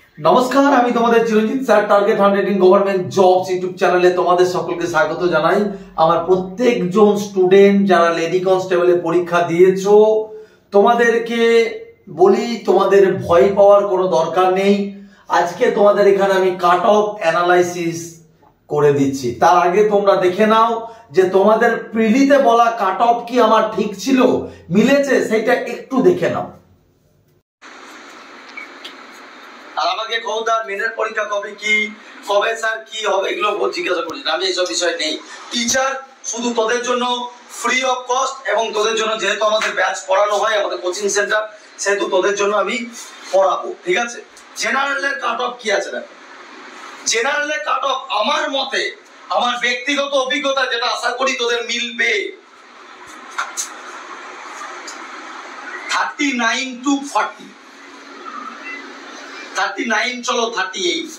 নমস্কার, আমি তোমাদের Chiranjit sir. Target 100 in government jobs YouTube চ্যানেলে তোমাদের সকলকে স্বাগত জানাই। আমার প্রত্যেকজন স্টুডেন্ট যারা লেডি কনস্টেবলের পরীক্ষা দিয়েছো, তোমাদেরকে বলি তোমাদের ভয় পাওয়ার কোনো দরকার নেই। আজকে তোমাদের এখানে আমি কাট অফ অ্যানালাইসিস করে দিচ্ছি। তার আগে তোমরা দেখে নাও যে তোমাদের প্রিলিতে বলা কাট অফ কি আমার ঠিক ছিল, মিলেছে, সেটা একটু দেখে নাও। আর আমাকে খবরদার মেনের পরীক্ষা কবে কি, কবে স্যার কি হবে এগুলো জিজ্ঞাসা করিস না। আমি এইসব বিষয় নেই। টিচার শুধু তোদের জন্য ফ্রি অফ কস্ট, এবং তোদের জন্য যেহেতু আমাদের ব্যাচ পড়ানো হয়, আমাদের কোচিং সেন্টার, সেহেতু তোদের জন্য আমি পড়াবো, ঠিক আছে? জেনারেলের কাট অফ কি আছে দেখো। জেনারেলের কাট অফ আমার মতে, আমার ব্যক্তিগত অভিজ্ঞতা, যেটা আশা করি তোদের মিলবে, 39 to 40, 39 চলো 38,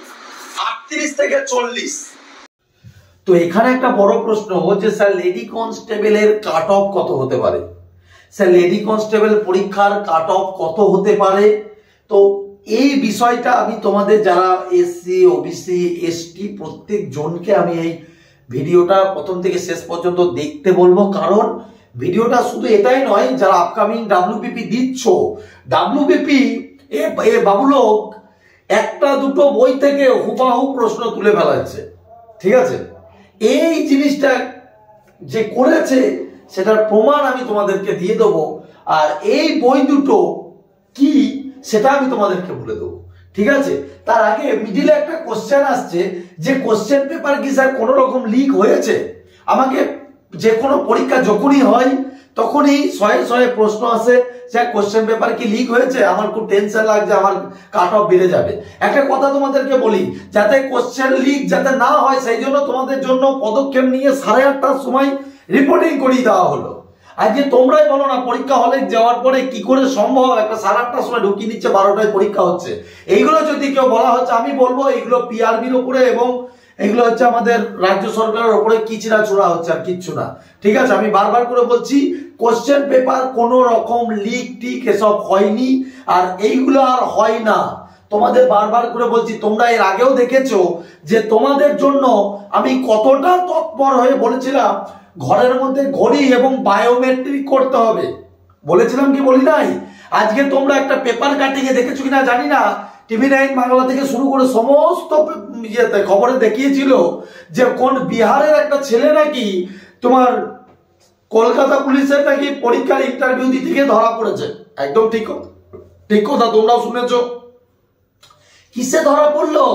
38 থেকে 40। তো এখানে একটা বড় প্রশ্ন যে স্যার লেডি কনস্টেবলের কাট অফ কত হতে পারে? স্যার লেডি কনস্টেবল পরীক্ষার কাট অফ কত হতে পারে? তো এই বিষয়টা আমি তোমাদের যারা এসসি, ওবিসি, এসটি প্রত্যেক জনকে আমি এই ভিডিওটা প্রথম থেকে শেষ পর্যন্ত দেখতে বলবো। কারণ ভিডিওটা শুধু এটাই নয়, যারা আপকামিং ডাব্লিউবিপি দিচ্ছ, ডাব্লিউবিপি এ বাবুলোক একটা দুটো বই থেকে হুবাহু প্রশ্ন তুলে ফেলাচ্ছে, ঠিক আছে? এই জিনিসটা যে করেছে সেটার প্রমাণ আমি তোমাদেরকে দিয়ে দেবো। আর এই বই দুটো কি সেটা আমি তোমাদেরকে বলে দেবো, ঠিক আছে? তার আগে মিডিলে একটা কোশ্চেন আসছে যে কোশ্চেন পেপার কি স্যার কোনো রকম লিক হয়েছে? আমাকে যে কোনো পরীক্ষা যখনই হয় তখনই শয়ে শয়ে প্রশ্ন আসে যে কোশ্চেন পেপার কি লিক হয়েছে। আমার খুব টেনশন লাগছে, আমার কাট অফ বেড়ে যাবে। একটা কথা তোমাদেরকে বলি, যাতে কোশ্চেন লিক যাতে না হয় সেই জন্য তোমাদের জন্য পদক্ষেপ নিয়ে 8:30টার সময় রিপোর্টিং করিয়ে দেওয়া হলো। আর যে তোমরাই বলো না পরীক্ষা হলে যাওয়ার পরে কি করে সম্ভব, একটা 8:30টার সময় ঢুকিয়ে নিচ্ছে, 12টায় পরীক্ষা হচ্ছে। এইগুলো যদি কেউ বলা হচ্ছে, আমি বলবো এইগুলো পিআরবির উপরে এবং এগুলো হচ্ছে আমাদের রাজ্য সরকারের উপরে কিচড়া ছোড়া হচ্ছে, আর কিচ্ছু না, ঠিক আছে? আমি বারবার করে বলছি কোশ্চেন পেপার কোনো রকম লিক টিক এসব হয়নি, আর এইগুলো আর হয় না। তোমাদের বারবার করে বলছি, তোমরা এর আগেও দেখেছো যে তোমাদের জন্য আমি কতটা তৎপর হয়ে বলেছিলাম ঘরের মধ্যে ঘড়ি এবং বায়োমেট্রিক করতে হবে। বলেছিলাম কি বলি নাই? আজকে তোমরা একটা পেপার কাটিং এ দেখেছো কিনা জানি না, TV9 বাংলা থেকে শুরু করে সমস্ত খবরে দেখিয়েছিল যে কোন বিহারের একটা ছেলে নাকি তোমার কলকাতা পুলিশের নাকি পরীক্ষার ইন্টারভিউ দিতে গিয়ে ধরা পড়েছে। একদম ঠিক কথা, তোমরাও শুনেছো। কিসে ধরা পড়লো?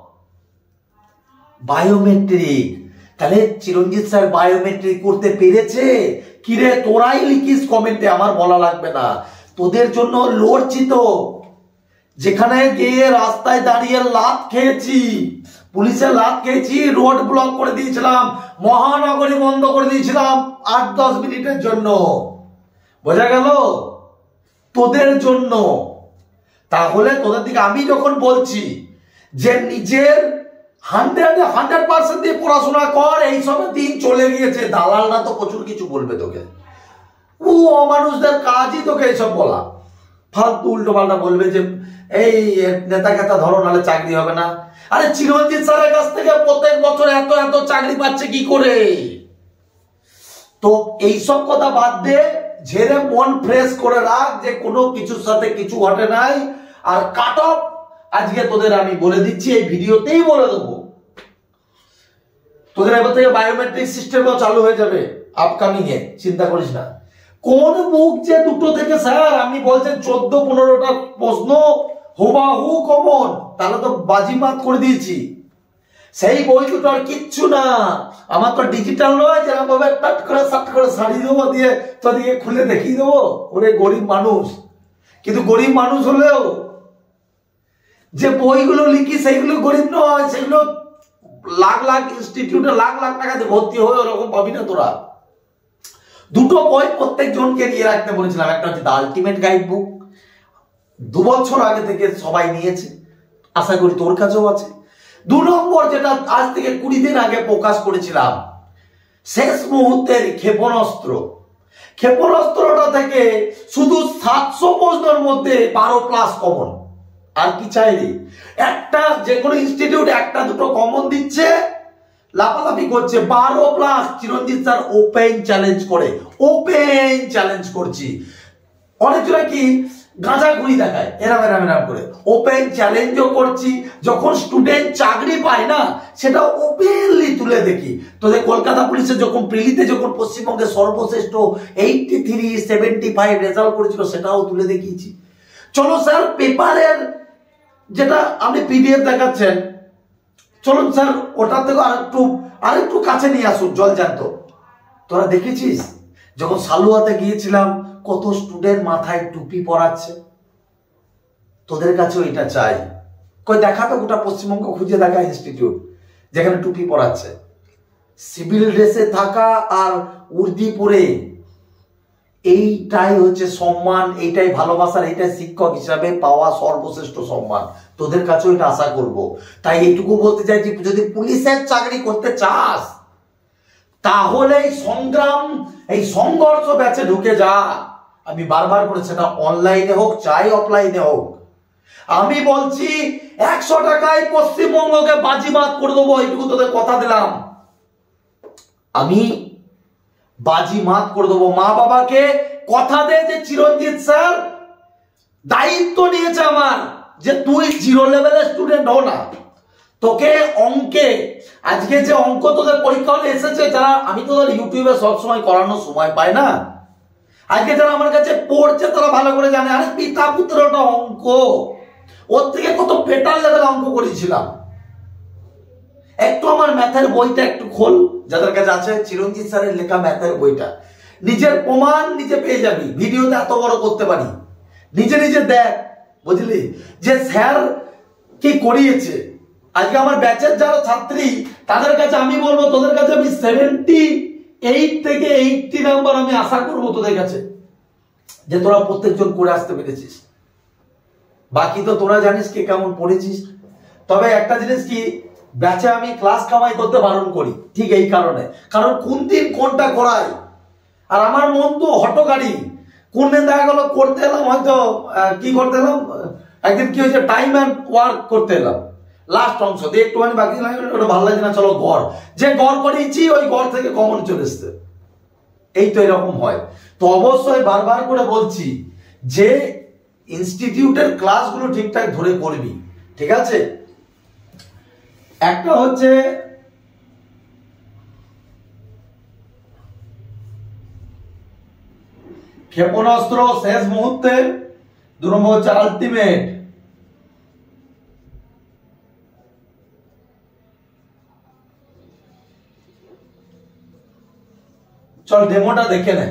বায়োমেট্রিক। তাহলে চিরঞ্জিত স্যার বায়োমেট্রিক করতে পেরেছে? কিরে তোরাই লিখিস কমেন্টে, আমার বলা লাগবে না। তোদের জন্য লড়ছি তো, যেখানে গিয়ে রাস্তায় দাঁড়িয়ে লাত খেয়েছি, পুলিশের লাত খেয়েছি, রোড ব্লক করে দিয়েছিলাম, মহানগরী বন্ধ করে দিয়েছিলাম 8-10 মিনিটের জন্য। বোঝা গেল? তোদের জন্য। তাহলে তোদের দিকে আমি যখন বলছি যে নিজের 100% দিয়ে পড়াশোনা কর, এইসবের দিন চলে গিয়েছে। দালালরা তো প্রচুর কিছু বলবে তোকে, ও অমানুষদের কাজই তোকে এইসব বলা, ফালতু উল্টো পাল্টা বলবে যে এই নেতা খেতা ধরো নাহলে চাকরি হবে না। আরে চিরঞ্জিত স্যারের কাছ থেকে প্রত্যেক বছর এত এত চাকরি পাচ্ছে কি করে? তো এইসব কথা বাদ দে, ঝেড়ে মন ফ্রেশ করে রাখ যে কোনো কিছুর সাথে কিছু ঘটে নাই। আর কাট অফ আজকে তোদের আমি বলে দিচ্ছি, এই ভিডিওতেই বলে দেবো। তোদের এবার থেকে বায়োমেট্রিক সিস্টেমও চালু হয়ে যাবে আপকামিং এ, চিন্তা করিস না। কোন বুক যে দুটো থেকে স্যার আপনি বলছেন 14-15টা প্রশ্ন হুবাহু কমন, তাহলে তো বাজিমাত করে দিয়েছি। সেই বই দুটো আর কিচ্ছু না। আমার তো ডিজিটাল নয় যেরকম ভাবে টাট করে সাট করে সারিয়ে দেবো, দিয়ে তোদিকে খুলে দেখিয়ে দেবো। ওরে গরিব মানুষ, কিন্তু গরিব মানুষ হলেও যে বইগুলো লিখি সেইগুলো গরিব নয়, সেগুলো লাখ লাখ ইনস্টিটিউটে লাখ লাখ টাকাতে ভর্তি হয়ে ওরকম পাবি না তোরা। দুটো বই প্রত্যেক জনকে নিয়ে রাখতে বলেছিলাম। একটা হচ্ছে দ্য আলটিমেট গাইড বুক, 2 বছর আগে থেকে সবাই নিয়েছে, আশা করি তোর কাছেও আছে। 2 নম্বর যেটা আজ থেকে 20 দিন আগে প্রকাশ করেছিলাম, শেষ মুহূর্তের ক্ষেপণাস্ত্র। ক্ষেপণাস্ত্রটা থেকে শুধু 700 প্রশ্নের মধ্যে 12+ কমন। আর কি চাই রে? একটা যে কোনো ইনস্টিটিউট একটা দুটো কমন দিচ্ছে, লাফালাফি করছে। 12+ চিরঞ্জিত স্যার ওপেন চ্যালেঞ্জ করে, ওপেন চ্যালেঞ্জ করছি। অনেকজনা কি গাঁজা ঘুরি দেখায় এরাম এরাম এরাম করে, ওপেন চ্যালেঞ্জও করছি। যখন স্টুডেন্ট চাকরি পায় না, সেটা ওপেনলি তুলে দেখি। তোদের কলকাতা পুলিশের যখন প্রিলিতে যখন পশ্চিমবঙ্গে সর্বশ্রেষ্ঠ 83, 75 রেজাল্ট করেছিল, সেটাও তুলে দেখিয়েছি। চলো স্যার পেপারের যেটা আপনি পিডিএফ দেখাচ্ছেন, চলুন স্যার ওটার থেকে আরেকটু কাছে নিয়ে আসুন জল জ্যান্ত। তোরা দেখেছিস যখন সালুয়াতে গিয়েছিলাম কত স্টুডেন্ট মাথায় টুপি পরাচ্ছে? তোদের কাছেও এটা চাই। কই দেখা তো গোটা পশ্চিমবঙ্গ খুঁজে দেখা ইনস্টিটিউট যেখানে টুপি পরাচ্ছে। সিভিল ড্রেসে থাকা আর উর্দি পরে, এইটাই হচ্ছে সম্মান, এইটাই ভালোবাসার, এইটাই শিক্ষক হিসাবে পাওয়া সর্বশ্রেষ্ঠ সম্মান। তোদের কাছেও এটা আশা করব। তাই এইটুকু বলতে চাই যে যদি পুলিশের চাকরি করতে চাস, তাহলে এই সংগ্রাম, এই সংঘর্ষ ব্যাচে ঢুকে যা। আমি বারবার করে, সেটা অনলাইনে হোক চাই অফলাইনে হোক, আমি বলছি 100 টাকায় পশ্চিমবঙ্গকে বাজিমাত করে দেবো। এইটুকু তোদের কথা দিলাম, আমি বাজিমাত করে দেবো। মা বাবাকে কথা দে যে চিরঞ্জিত স্যার দায়িত্ব নিয়েছে আমার, যে তুই 0 লেভেলের স্টুডেন্ট হো না, তোকে অঙ্কে, আজকে যে অঙ্ক তোদের পরীক্ষা হলে এসেছে, যারা আমি তোদের ইউটিউবে সবসময় করানোর সময় পাই না, আজকে যারা আমার কাছে পড়ছে তারা ভালো করে জানে, আরে পিতা পুত্রটা অঙ্ক, ওর থেকে কত বেটার লেভেল অঙ্ক করেছিলাম। একটু আমার ম্যাথের বইটা একটু খোল, যাদের কাছে আছে চিরঞ্জিত স্যারের লেখা ম্যাথের বইটা, নিজের প্রমাণ নিজে পেয়ে যাবি। ভিডিওতে এত বড় করতে পারি, নিজে নিজে দেখ, বুঝলি যে স্যার কি করিয়েছে। আজকে আমার ব্যাচের যারা ছাত্রী, তাদের কাছে আমি বলবো, তোদের কাছে আমি 78 থেকে 80 নাম্বার আমি আশা করবো তোদের কাছে, যে তোরা প্রত্যেকজন করে আসতে পেরেছিস। বাকি তো তোরা জানিস কে কেমন পড়েছিস। তবে একটা জিনিস কি, ব্যাচে আমি ক্লাস কামাই করতে বারণ করি, ঠিক এই কারণে, কারণ কোন দিন কোনটা করাই। আর আমার মন তো হটকারী, কোন দিন দেখা গেল করতে এলাম, হয়তো কি করতে এলাম, একদিন কি হয়েছে টাইম অ্যান্ড ওয়ার্ক করতে এলাম, লাস্ট অংশ দিয়ে একটুখানি বাকি লাগে, ওটা ভালো লাগছে না, চলো গড়, যে গড় করিয়েছি ওই গড় থেকে কমন চলে এসছে। এই তো এরকম হয়। তো অবশ্যই বারবার করে বলছি যে ইনস্টিটিউটের ক্লাসগুলো ঠিকঠাক ধরে করবি, ঠিক আছে। একটা হচ্ছে ক্ষেপণাস্ত্র শেষ মুহূর্তে, 2 নম্বর হচ্ছে আলটিমেট। চল ডেমোটা দেখে নে।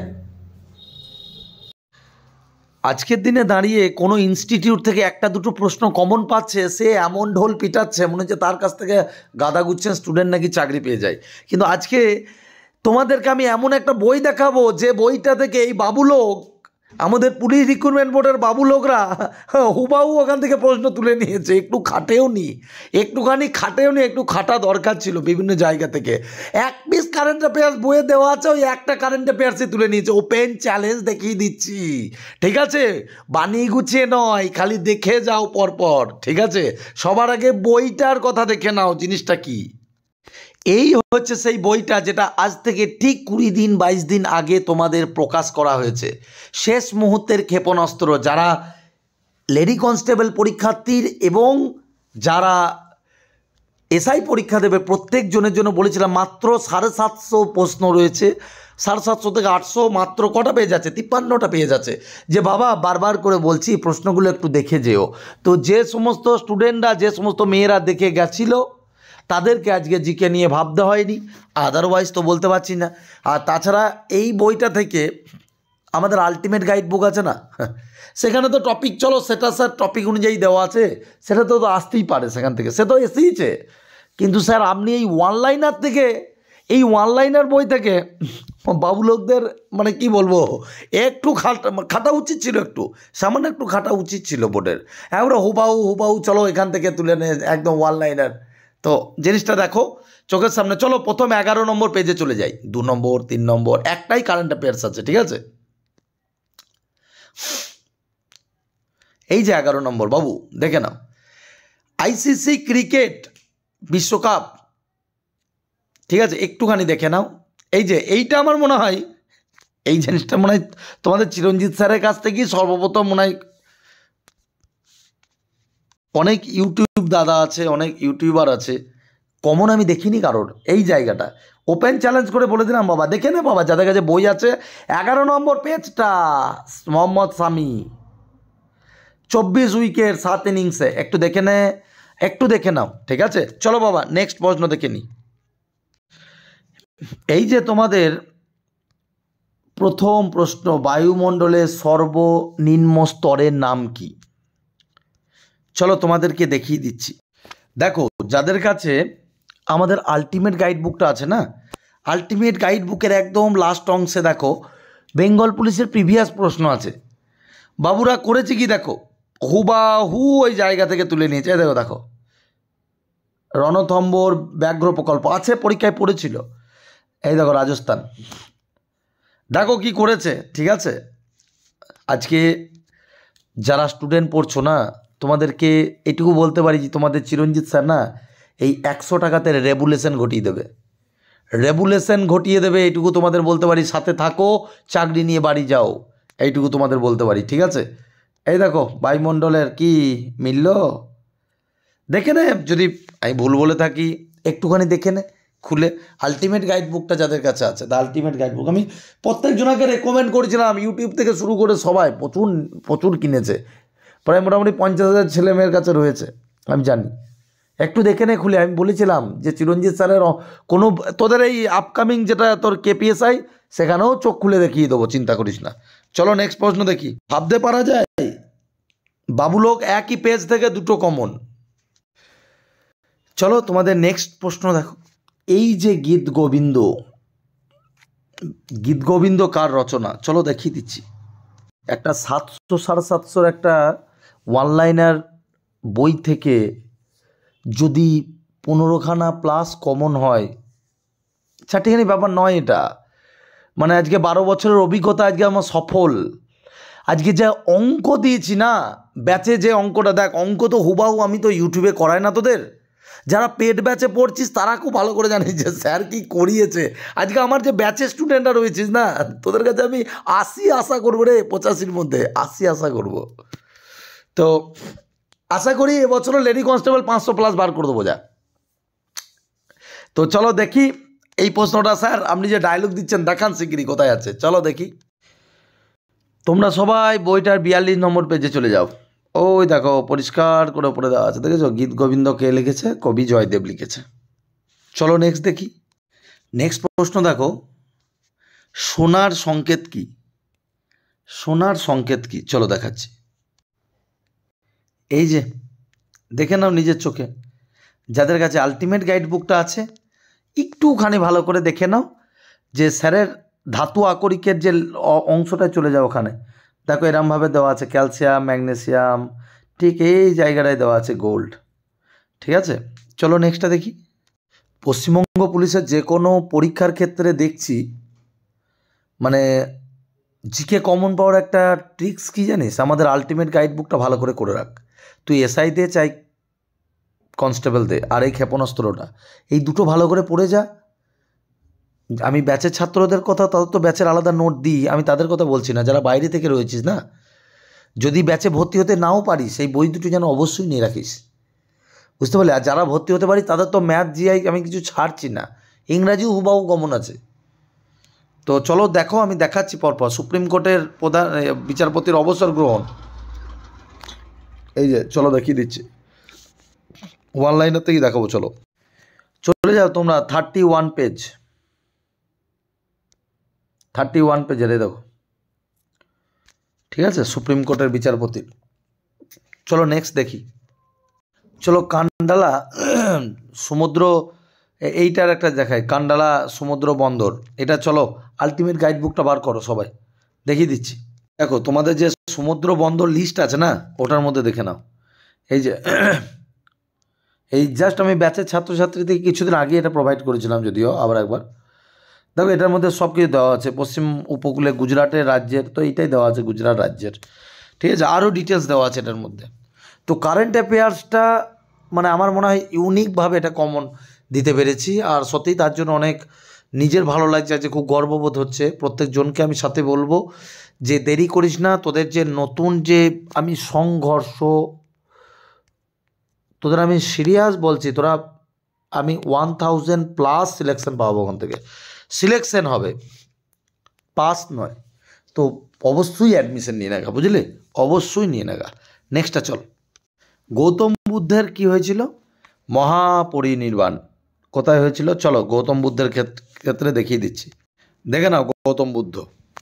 আজকের দিনে দাঁড়িয়ে কোনো ইনস্টিটিউট থেকে একটা দুটো প্রশ্ন কমন পাচ্ছে, সে এমন ঢোল পিটাচ্ছে মনে হচ্ছে তার কাছ থেকে গাদা গুচ্ছেন স্টুডেন্ট নাকি চাকরি পেয়ে যায়। কিন্তু আজকে তোমাদেরকে আমি এমন একটা বই দেখাবো, যে বইটা থেকে এই বাবুলোক, আমাদের পুলিশ রিক্রুটমেন্ট বোর্ডের বাবুলোকরা হুবাহু ওখান থেকে প্রশ্ন তুলে নিয়েছে। একটু খাটেও নি, একটু খাটা দরকার ছিল বিভিন্ন জায়গা থেকে। 1 পিস কারেন্ট অ্যাফেয়ার্স বইয়ে দেওয়া আছে, ওই একটা কারেন্ট অ্যাফেয়ার্সই তুলে নিয়েছে। ওপেন চ্যালেঞ্জ দেখিয়ে দিচ্ছি, ঠিক আছে, বানিয়ে গুছিয়ে নয়, খালি দেখে যাও পরপর, ঠিক আছে। সবার আগে বইটার কথা দেখে নাও, জিনিসটা কি। এই হচ্ছে সেই বইটা যেটা আজ থেকে ঠিক 20 দিন 22 দিন আগে তোমাদের প্রকাশ করা হয়েছে। শেষ মুহূর্তের ক্ষেপণাস্ত্র, যারা লেডি কনস্টেবল পরীক্ষার্থীর এবং যারা এসআই পরীক্ষা দেবে প্রত্যেক জনের জন্য বলেছিলাম মাত্র 750 প্রশ্ন রয়েছে। 750 থেকে 800 মাত্র কটা পেয়ে যাচ্ছে, 53টা পেয়ে যাচ্ছে। যে বাবা বারবার করে বলছি প্রশ্নগুলো একটু দেখে যেও। তো যে সমস্ত স্টুডেন্টরা, যে সমস্ত মেয়েরা দেখে গেছিলো, তাদেরকে আজকে জিকে নিয়ে ভাবতে হয়নি, আদারওয়াইজ তো বলতে পারছি না। আর তাছাড়া এই বইটা থেকে আমাদের আলটিমেট গাইড বুক আছে না, সেখানে তো টপিক, চলো সেটা স্যার টপিক অনুযায়ী দেওয়া আছে, সেটা তো আসতেই পারে সেখান থেকে, সে তো এসেইছে। কিন্তু স্যার আপনি এই ওয়ানলাইনার থেকে, এই ওয়ানলাইনার বই থেকে বাবুলোকদের মানে কি বলবো, একটু খাটা উচিত ছিল, একটু সামান্য একটু খাটা উচিত ছিল বোর্ডের। আমরা হুবাহু চলো এখান থেকে তুলে নে একদম ওয়ানলাইনার। তো জিনিসটা দেখো চোখের সামনে। চলো প্রথম 11 নম্বর পেজে চলে যাই। 2 নম্বর 3 নম্বর একটাই কারেন্ট অ্যাফেয়ার্স আছে, ঠিক আছে। এই যে 11 নম্বর বাবু দেখে নাও, আইসিসি ক্রিকেট বিশ্বকাপ, ঠিক আছে, একটুখানি দেখে নাও। এই যে এইটা আমার মনে হয়, এই জিনিসটা মনে হয় তোমাদের চিরঞ্জিত স্যারের কাছ থেকেই সর্বপ্রথম মনে হয়। অনেক ইউটিউব দাদা আছে, অনেক ইউটিউবার আছে, কমন আমি দেখিনি কারোর। এই জায়গাটা ওপেন চ্যালেঞ্জ করে বলে দিলাম বাবা, দেখে নে বাবা, যাদের কাছে বই আছে। 11 নম্বর পেজটা, মোহাম্মদ শামি 24 উইকেট 7 ইনিংসে, একটু দেখে নে, একটু দেখে নাও, ঠিক আছে। চলো বাবা নেক্সট প্রশ্ন দেখে নি। এই যে তোমাদের প্রথম প্রশ্ন, বায়ুমণ্ডলের সর্বনিম্ন স্তরের নাম কি? চলো তোমাদেরকে দেখিয়ে দিচ্ছি। দেখো যাদের কাছে আমাদের আলটিমেট গাইড বুকটা আছে না, আলটিমেট গাইড বুকের একদম লাস্ট অংশে দেখো বেঙ্গল পুলিশের প্রিভিয়াস প্রশ্ন আছে। বাবুরা করেছে কি দেখো, হুবাহু ওই জায়গা থেকে তুলে নিয়েছে। দেখো দেখো, রণথম্বর ব্যাঘ্র প্রকল্প আছে, পরীক্ষায় পড়েছিল। এই দেখো রাজস্থান, দেখো কি করেছে, ঠিক আছে। আজকে যারা স্টুডেন্ট পড়ছো না, তোমাদেরকে এটুকু বলতে পারি যে তোমাদের চিরঞ্জিত স্যার না এই 100 টাকাতে রেগুলেশন ঘটিয়ে দেবে, রেগুলেশন ঘটিয়ে দেবে, এইটুকু তোমাদের বলতে পারি। সাথে থাকো, চাকরি নিয়ে বাড়ি যাও, এইটুকু তোমাদের বলতে পারি, ঠিক আছে। এই দেখো বায়ুমণ্ডলের কি মিলল, দেখে নে, যদি আমি ভুল বলে থাকি একটুখানি দেখে নে খুলে। আলটিমেট গাইড বুকটা যাদের কাছে আছে, দ্য আলটিমেট গাইড বুক আমি প্রত্যেকজনকে রেকমেন্ড করেছিলাম, ইউটিউব থেকে শুরু করে সবাই প্রচুর প্রচুর কিনেছে, প্রায় মোটামুটি 50,000 ছেলে মেয়ের কাছে রয়েছে, আমি জানি। একটু দেখে নে খুলে। আমি বলেছিলাম যে চিরঞ্জিত স্যারের কোনো, তোদের এই আপকামিং যেটা তোর কেপিএসআই, সেখানেও চোখ খুলে দেখিয়ে দেবো, চিন্তা করিস না। চলো নেক্সট প্রশ্ন দেখি। ভাবতে পারা যায় বাবুলোক একই পেজ থেকে দুটো কমন। চলো তোমাদের নেক্সট প্রশ্ন দেখো। এই যে গীত গোবিন্দ, গীত গোবিন্দ কার রচনা? চলো দেখিয়ে দিচ্ছি। একটা 700-750 একটা ওয়ানলাইনার বই থেকে যদি 15খানা প্লাস কমন হয়, চারটিখানি ব্যাপার নয় এটা। মানে আজকে 12 বছরের অভিজ্ঞতা, আজকে আমার সফল। আজকে যা অঙ্ক দিয়েছি না ব্যাচে, যে অঙ্কটা দেখ, অঙ্ক তো হুবাহু আমি তো ইউটিউবে করাই না তোদের। যারা পেড ব্যাচে পড়ছিস তারা খুব ভালো করে জানিস যে স্যার কি করিয়েছে। আজকে আমার যে ব্যাচের স্টুডেন্টরা রয়েছিস না, তোদের কাছে আমি 80 আশা করবো রে, 85-র মধ্যে 80 আশা করব। তো আশা করি এবছরও লেডি কনস্টেবল 500 প্লাস বার করে দেবো যা। তো চলো দেখি এই প্রশ্নটা, স্যার আপনি যে ডায়লগ দিচ্ছেন দেখান শিগগিরই, কোথায় আছে চলো দেখি। তোমরা সবাই বইটার 42 নম্বর পেজে চলে যাও। ওই দেখো পরিষ্কার করে পড়ে দেওয়া আছে, দেখেছো? গীত গোবিন্দ কে লিখেছে? কবি জয়দেব লিখেছে। চলো নেক্সট দেখি। নেক্সট প্রশ্ন দেখো, সোনার সংকেত কি? সোনার সংকেত কি? চলো দেখাচ্ছি। এই যে দেখে নাও নিজের চোখে, যাদের কাছে আলটিমেট গাইড বুকটা আছে একটুখানি ভালো করে দেখে নাও যে স্যারের ধাতু আকরিকের যে অংশটায় চলে যাও, ওখানে দেখো এরমভাবে দেওয়া আছে ক্যালসিয়াম, ম্যাগনেসিয়াম, ঠিক এই জায়গাটায় দেওয়া আছে গোল্ড, ঠিক আছে। চলো নেক্সটটা দেখি। পশ্চিমবঙ্গ পুলিশের যে কোনো পরীক্ষার ক্ষেত্রে দেখছি মানে জিকে কমন পাওয়ার একটা ট্রিক্স কী জানিস? আমাদের আলটিমেট গাইড বুকটা ভালো করে করে রাখ। তুই এসআই দে চাই কনস্টেবল দে, আর এই ক্ষেপণাস্ত্রটা, এই দুটো ভালো করে পড়ে যা। আমি ব্যাচের ছাত্রদের কথা, তাদের তো ব্যাচের আলাদা নোট দিই, আমি তাদের কথা বলছি না, যারা বাইরে থেকে রয়েছিস না, যদি ব্যাচে ভর্তি হতে নাও পারিস সেই বই দুটো যেন অবশ্যই নিয়ে রাখিস, বুঝতে পারলি? আর যারা ভর্তি হতে পারিস তাদের তো ম্যাথ জিআই আমি কিছু ছাড়ছি না, ইংরাজিও হুবাহু কমন আছে। তো চলো দেখো, আমি দেখাচ্ছি পরপর। সুপ্রিম কোর্টের প্রধান বিচারপতির অবসর গ্রহণ, এই যে চলো দেখিয়ে দিচ্ছি, অনলাইনের থেকেই দেখাবো। চলো চলে যাও তোমরা 31 পেজ, 31 পেজের এই দেখো, ঠিক আছে, সুপ্রিম কোর্টের বিচারপতির। চলো নেক্সট দেখি। চলো কান্ডালা সমুদ্র, এইটার একটা দেখায়, কান্ডালা সমুদ্র বন্দর, এটা চলো আলটিমেট গাইড বুকটা বার করো সবাই, দেখিয়ে দিচ্ছি। দেখো তোমাদের যে সমুদ্র বন্দর লিস্ট আছে না, ওটার মধ্যে দেখে নাও। এই যে এই জাস্ট আমি ব্যাচের ছাত্রছাত্রীদের কিছুদিন আগে এটা প্রোভাইড করেছিলাম, যদিও আবার একবার দেখো এটার মধ্যে সব কিছু দেওয়া আছে। পশ্চিম উপকূলে গুজরাটের রাজ্যের, তো এইটাই দেওয়া আছে গুজরাট রাজ্যের। ঠিক আছে, আরও ডিটেলস দেওয়া আছে এটার মধ্যে। তো কারেন্ট অ্যাফেয়ার্সটা মানে আমার মনে হয় ইউনিকভাবে এটা কমন দিতে পেরেছি, আর সত্যিই তার জন্য অনেক নিজের ভালো লাগছে, যে খুব গর্ববোধ হচ্ছে। প্রত্যেকজনকে আমি সাথে বলবো যে দেরি করিস না, তোদের যে নতুন যে আমি সংঘর্ষ, তোদের আমি সিরিয়াস বলছি, তোরা আমি 1000+ সিলেকশন পাবো ওখান থেকে, সিলেকশন হবে, পাস নয়। তো অবশ্যই অ্যাডমিশন নিয়ে নেগা, বুঝলি, অবশ্যই নিয়ে নেগা। নেক্সটটা চল। গৌতম বুদ্ধের কি হয়েছিল? মহাপরিনির্বাণ কোথায় হয়েছিল? চলো গৌতম বুদ্ধের ক্ষেত্রে দেখিয়ে দিচ্ছি, দেখে নাও গৌতম বুদ্ধ।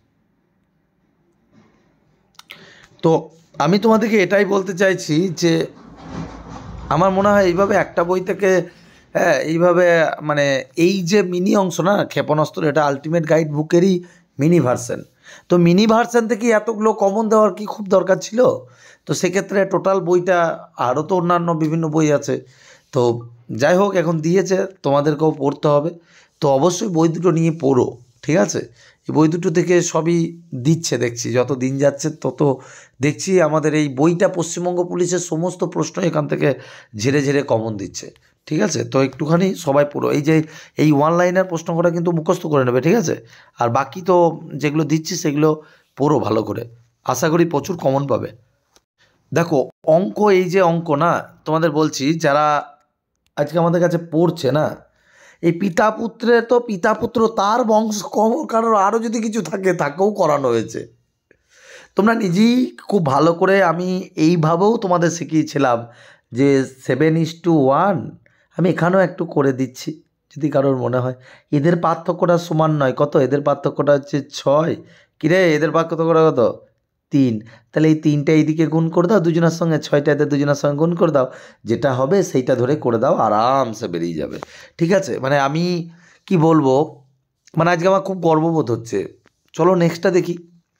তো আমি তোমাদেরকে এটাই বলতে চাইছি যে আমার মনে হয় এইভাবে একটা বই থেকে, হ্যাঁ, এইভাবে মানে এই যে মিনি অংশ না ক্ষেপণাস্ত্র, এটা আলটিমেট গাইড বুকেরই মিনি ভার্সন। তো মিনি ভার্সন থেকে এতগুলো কমন দেওয়ার কি খুব দরকার ছিল? তো সেক্ষেত্রে টোটাল বইটা, আরও তো অন্যান্য বিভিন্ন বই আছে। তো যাই হোক, এখন দিয়েছে, তোমাদেরকেও পড়তে হবে। তো অবশ্যই বই দুটো নিয়ে পড়ো, ঠিক আছে? এই বই দুটো থেকে সবই দিচ্ছে, দেখছি যত দিন যাচ্ছে তত দেখছি আমাদের এই বইটা পশ্চিমবঙ্গ পুলিশের সমস্ত প্রশ্ন এখান থেকে ঝেড়ে ঝেড়ে কমন দিচ্ছে, ঠিক আছে? তো একটুখানি সবাই পড়ো, এই যে এই ওয়ান লাইনার প্রশ্ন করা কিন্তু মুখস্থ করে নেবে, ঠিক আছে? আর বাকি তো যেগুলো দিচ্ছি সেগুলো পড়ো ভালো করে, আশা করি প্রচুর কমন পাবে। দেখো অঙ্ক, এই যে অঙ্ক না, তোমাদের বলছি যারা আজকে আমাদের কাছে পড়ছে না, এই পিতা পুত্রে তো পিতা পুত্র তার বংশ কারোর আরও যদি কিছু থাকে তাকেও করানো হয়েছে। তোমরা নিজেই খুব ভালো করে, আমি এইভাবেও তোমাদের শিখিয়েছিলাম যে 7:1, আমি এখানেও একটু করে দিচ্ছি যদি কারোর মনে হয়। এদের পার্থক্যটা সমান নয়, কত? এদের পার্থক্যটা হচ্ছে 6। কিরে এদের পার্থক্যটা কত? 3। তাহলে এই 3টা এইদিকে গুণ করে দাও দুজনের সঙ্গে, 6টা এদের দুজনের সঙ্গে গুণ করে দাও, যেটা হবে সেইটা ধরে করে দাও, আরামসে বেরিয়ে যাবে, ঠিক আছে? মানে আমি কি বলবো, মানে আজকে আমার খুব গর্ববোধ হচ্ছে। চলো নেক্সটটা দেখি।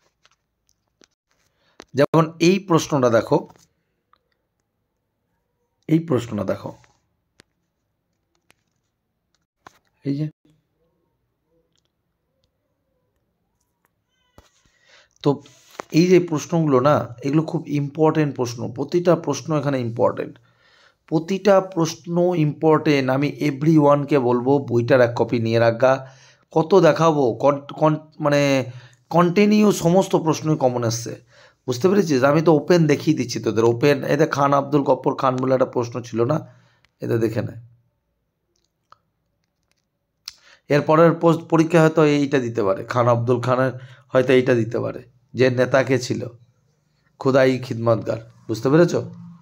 যেমন এই প্রশ্নটা দেখো, এই প্রশ্নটা দেখো, এই যে, তো এই যে প্রশ্নগুলো না, এগুলো খুব ইম্পর্টেন্ট প্রশ্ন, প্রতিটা প্রশ্ন এখানে ইম্পর্টেন্ট, প্রতিটা প্রশ্ন ইম্পর্টেন্ট। আমি এভরি ওয়ানকে বলবো বইটার এক কপি নিয়ে রাখা। কত দেখাবো, মানে কন্টিনিউ সমস্ত প্রশ্নই কমন এসছে, বুঝতে পেরেছিস? আমি তো ওপেন দেখিয়ে দিচ্ছি তোদের, ওপেন। এদের খান আব্দুল গফ্ফর খান বলে একটা প্রশ্ন ছিল না, এদের দেখে নেয়। এরপরের পরীক্ষা হয়তো এইটা দিতে পারে, খান আব্দুল খানের হয়তো এইটা দিতে পারে, যে নেতাকে ছিল খুদাই খিদমতগার, বুঝতে পেরেছ?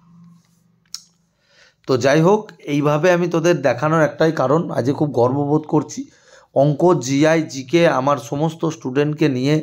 তো যাই হোক, এইভাবে আমি তোদের দেখানোর একটাই কারণ, আজকে খুব গর্ববোধ করছি। অঙ্ক, জিআই, জিকে আমার সমস্ত স্টুডেন্টকে নিয়ে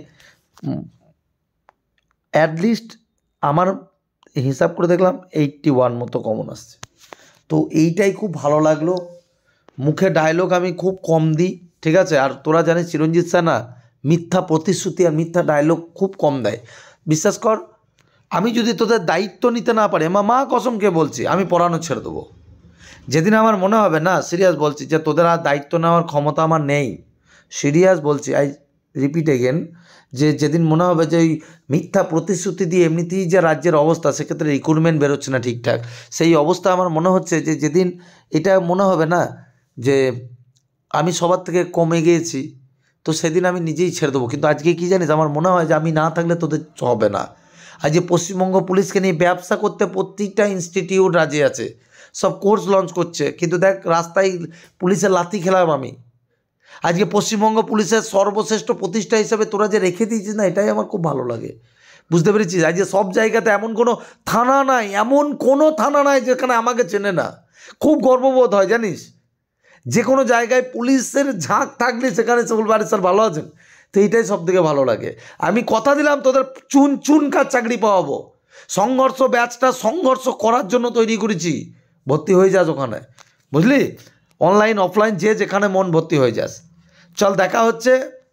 অ্যাটলিস্ট আমার হিসাব করে দেখলাম 81 মতো কমন আসছে। তো এইটাই খুব ভালো লাগলো। মুখে ডায়লগ আমি খুব কম দিই, ঠিক আছে? আর তোরা জানিস চিরঞ্জিত স্যার না মিথ্যা প্রতিশ্রুতি আর মিথ্যা ডায়লগ খুব কম দেয়। বিশ্বাস কর, আমি যদি তোদের দায়িত্ব নিতে না পারি, মা কসমকে বলছি, আমি পড়ানো ছেড়ে দেবো। যেদিন আমার মনে হবে না, সিরিয়াস বলছি, যে তোদের আর দায়িত্ব নেওয়ার ক্ষমতা আমার নেই, সিরিয়াস বলছি, আই রিপিট এগেন, যে যেদিন মনে হবে যে ওই মিথ্যা প্রতিশ্রুতি দিয়ে এমনিতেই যে রাজ্যের অবস্থা, সেক্ষেত্রে রিক্রুটমেন্ট বেরোচ্ছে না ঠিকঠাক, সেই অবস্থা আমার মনে হচ্ছে যে যেদিন এটা মনে হবে না যে আমি সবার থেকে কমে গিয়েছি, তো সেদিন আমি নিজেই ছেড়ে দেবো। কিন্তু আজকে কী জানিস, আমার মনে হয় যে আমি না থাকলে তোদের হবে না। আজকে পশ্চিমবঙ্গ পুলিশকে নিয়ে ব্যবসা করতে প্রত্যেকটা ইনস্টিটিউট রাজি আছে, সব কোর্স লঞ্চ করছে, কিন্তু দেখ রাস্তায় পুলিশের লাথি খেলাম আমি। আজকে পশ্চিমবঙ্গ পুলিশের সর্বশ্রেষ্ঠ প্রতিষ্ঠা হিসাবে তোরা যে রেখে দিয়েছিস না, এটাই আমার খুব ভালো লাগে, বুঝতে পেরেছিস? আজকে সব জায়গাতে এমন কোনো থানা নাই, এমন কোনো থানা নাই যেখানে আমাকে চেনে না। খুব গর্ববোধ হয় জানিস, যে কোনো জায়গায় পুলিশের ঝাঁক থাকলে সেখানে বলবে স্যার ভালো আছেন। তো এইটাই সব থেকে ভালো লাগে। আমি কথা দিলাম তোদের চুন চুন কাজ চাকরি পাওয়াবো। সংঘর্ষ ব্যাচটা সংঘর্ষ করার জন্য তৈরি করেছি, ভর্তি হয়ে যাস ওখানে, বুঝলি? অনলাইন অফলাইন যে যেখানে মন, ভর্তি হয়ে যাস। চল দেখা হচ্ছে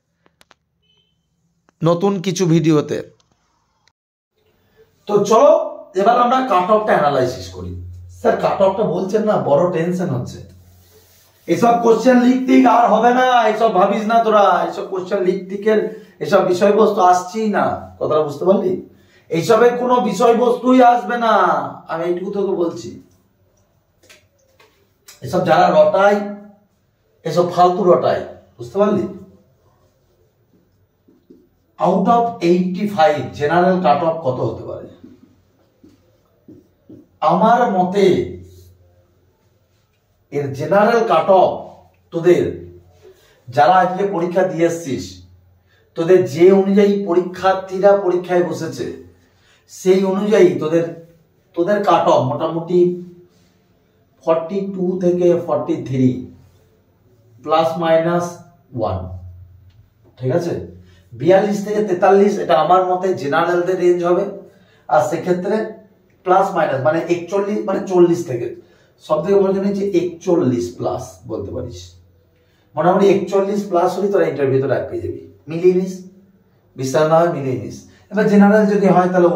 নতুন কিছু ভিডিওতে। তো চলো এবার আমরা কাট অফটা অ্যানালাইসিস করি। স্যার কাট অফটা বলছেন না, বড় টেনশন হচ্ছে। এসব কোশ্চেন লিক টিক আর হবে না, এসব ভাবিস না তোরা, এসব কোশ্চেন লিক টিকের এসব বিষয়বস্তু আসছেই না, কথাটা বুঝতে পারলি? এইসবের কোনো বিষয়বস্তুই আসবে না, আমি এইটুকু তোকে বলছি। এসব যারা রটায়, এসব ফালতু রটায়, বুঝতে পারলি? Out of 85 general cut off কত হতে পারে? আমার মতে এর জেনারেল কাট অফ তোদের যারা আজকে পরীক্ষা দিয়ে এসছিস, তোদের যে অনুযায়ী পরীক্ষার্থীরা পরীক্ষায় বসেছে সেই অনুযায়ী তোদের কাট অফ মোটামুটি 42 থেকে 43 ±1, ঠিক আছে? 42 থেকে 43 এটা আমার মতে জেনারেলদের রেঞ্জ হবে। আর সেক্ষেত্রে প্লাস মাইনাস মানে 41 মানে 40 থেকে সব থেকে বলতে নিচ্ছি 41 প্লাস বলতে পারিস। মোটামুটি 41 প্লাস হলে তোরা ইন্টারভিউতে রাখ পেয়ে যাবি। মিলিয়ে নিস, বিশ্বাস না হয় মিলিয়ে নিস। এবার জেনারেল যদি হয় তাহলে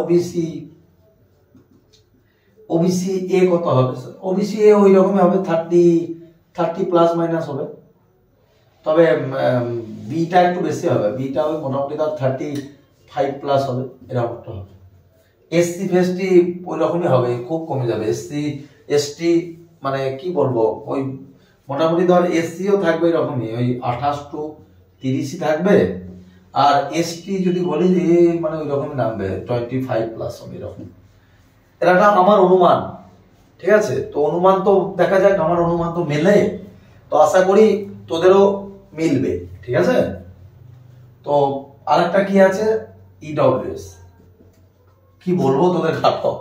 ওবিসি এ কত হবে? ওবিসি এ ওই রকমই হবে, 30 প্লাস মাইনাস হবে। তবে বিটা একটু বেশি হবে, বিটা ওই মোটামুটি তার 35 প্লাস হবে, এরকম একটা হবে। এসসি ফেসটি ওই রকমই হবে, খুব কমে যাবে। এসসি এসটি মানে কি বলবো, ওই মোটামুটি ধর এসসিও থাকবে এরকমই, ওই 28 to 30 থাকবে। আর এসটি যদি বলি যে মানে ওই রকমই নামবে, 25 প্লাস হবে এরকম। এটা আমার অনুমান, ঠিক আছে? তো অনুমান তো দেখা যাক, আমার অনুমান তো মেলে, তো আশা করি তোদেরও মিলবে, ঠিক আছে? তো আরেকটা কি আছে, ইডব্লিউএস। কি বলবো তোদের খাতো,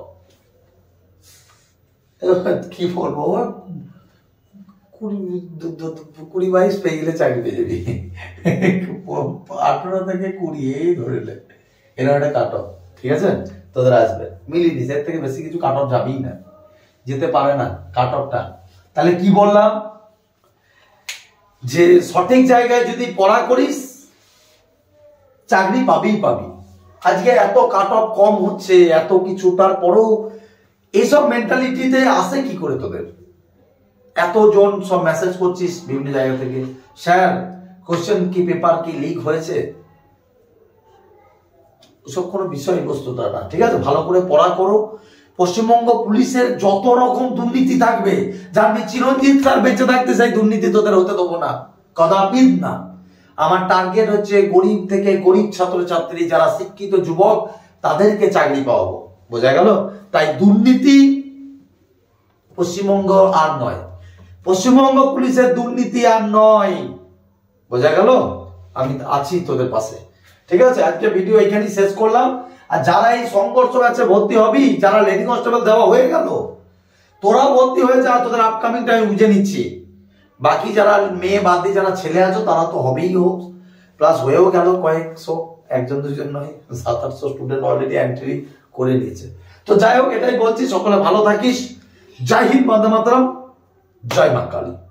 কি বলবো, 20-22 পেয়ে গেলে চাকরি পেয়ে যাবি। 18 থেকে 20 এই ধরে নে, এরকম একটা কাট অফ, ঠিক আছে? তোদের আসবে। মিলিয়ে নিস, এর থেকে বেশি কিছু কাট অফ যাবেই না, যেতে পারে না কাট অফটা। তাহলে কি বললাম, যে সঠিক জায়গায় যদি পড়া করিস চাকরি পাবি। আজকে এত কাট অফ কম হচ্ছে, এত কিছু, তারপরেও এইসব মেন্টালিটিতে আসে কি করে তোদের? এতজন সব মেসেজ করছিস বিভিন্ন জায়গা থেকে, স্যার কোশ্চেন কি পেপার কি লিক হয়েছে, ওসব কোনো বিষয়বস্তুটা না, ঠিক আছে? ভালো করে পড়া করো। পশ্চিমবঙ্গ পুলিশের যত রকম দুর্নীতি থাকবে, জানবি চিরঞ্জিত স্যার বেঁচে থাকতে চাই দুর্নীতি তোদের হতে দেবো না, কদাপি না। আমার টার্গেট হচ্ছে গরিব থেকে গরিব ছাত্রছাত্রী যারা শিক্ষিত যুবক তাদেরকে চাকরি পাওয়াবো, বোঝা গেল? তাই দুর্নীতি পশ্চিমবঙ্গ আর নয়, পশ্চিমবঙ্গ পুলিশের দুর্নীতি আর নয়, বোঝা গেল? আমি আছি তোদের পাশে, ঠিক আছে? আজকে ভিডিও এখানেই শেষ করলাম। আর যারা এই সংঘর্ষ ব্যাচে ভর্তি হবি, যারা লেডি কনস্টেবল দেওয়া হয়ে গেল, তোরা ভর্তি হয়ে যা, তোদের আপকামিংটা আমি বুঝে নিচ্ছি। বাকি যারা মেয়ে বাদ দিয়ে যারা ছেলে আছো তারা তো হবেই, হোক প্লাস হয়েও গেল কয়েকশো, একজন দুজন নয়, 700-800 স্টুডেন্ট অলরেডি এন্ট্রি করে নিয়েছে। তো যাই হোক, এটাই বলছি, সকলে ভালো থাকিস। জয় হিন্দ, বন্দে মাতরম, জয় মা কালী।